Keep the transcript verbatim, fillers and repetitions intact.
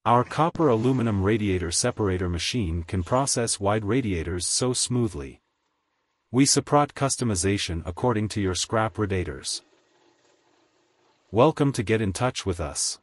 Our copper aluminum radiator separator machine can process wide radiators so smoothly. We support customization according to your scrap radiators. Welcome to get in touch with us.